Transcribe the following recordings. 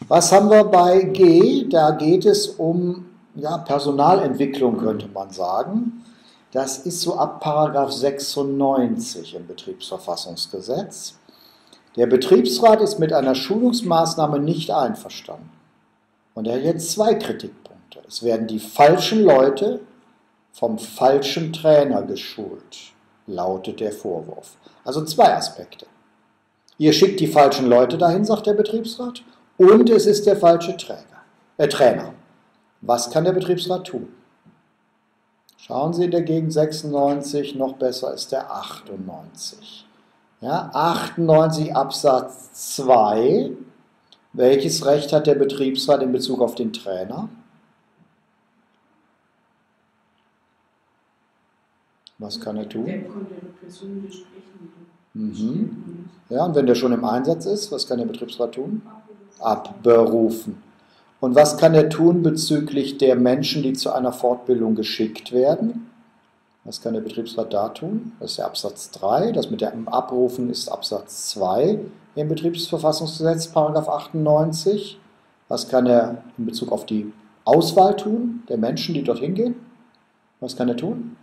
Was haben wir bei G? Da geht es um Personalentwicklung, könnte man sagen. Das ist so ab § 96 im Betriebsverfassungsgesetz. Der Betriebsrat ist mit einer Schulungsmaßnahme nicht einverstanden. Und er hat jetzt zwei Kritikpunkte. Es werden die falschen Leute vom falschen Trainer geschult, lautet der Vorwurf. Also zwei Aspekte. Ihr schickt die falschen Leute dahin, sagt der Betriebsrat, und es ist der falsche Trainer. Was kann der Betriebsrat tun? Schauen Sie dagegen 96, noch besser ist der 98. Ja, 98 Absatz 2. Welches Recht hat der Betriebsrat in Bezug auf den Trainer? Was kann er tun? Der konnte eine Person besprechen. Ja, und wenn der schon im Einsatz ist, was kann der Betriebsrat tun? Abberufen. Und was kann er tun bezüglich der Menschen, die zu einer Fortbildung geschickt werden? Was kann der Betriebsrat da tun? Das ist der Absatz 3. Das mit dem Abrufen ist Absatz 2 im Betriebsverfassungsgesetz, § 98. Was kann er in Bezug auf die Auswahl tun, der Menschen, die dorthin gehen? Was kann er tun?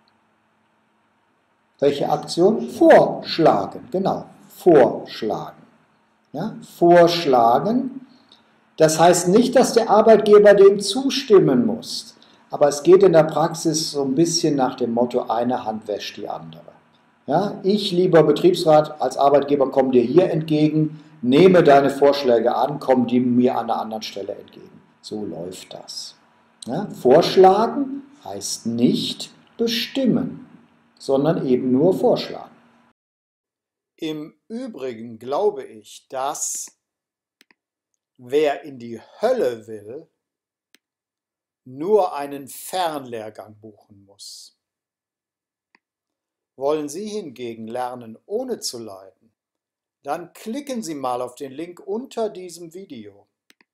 Welche Aktion? Vorschlagen, genau, vorschlagen. Ja, vorschlagen. Das heißt nicht, dass der Arbeitgeber dem zustimmen muss, aber es geht in der Praxis so ein bisschen nach dem Motto, eine Hand wäscht die andere. Ja, ich, lieber Betriebsrat, als Arbeitgeber komme dir hier entgegen, nehme deine Vorschläge an, komm die mir an einer anderen Stelle entgegen. So läuft das. Ja, vorschlagen heißt nicht bestimmen, sondern eben nur vorschlagen. Im Übrigen glaube ich, dass wer in die Hölle will, nur einen Fernlehrgang buchen muss. Wollen Sie hingegen lernen, ohne zu leiden? Dann klicken Sie mal auf den Link unter diesem Video.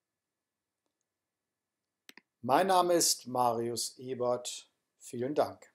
Mein Name ist Marius Ebert. Vielen Dank.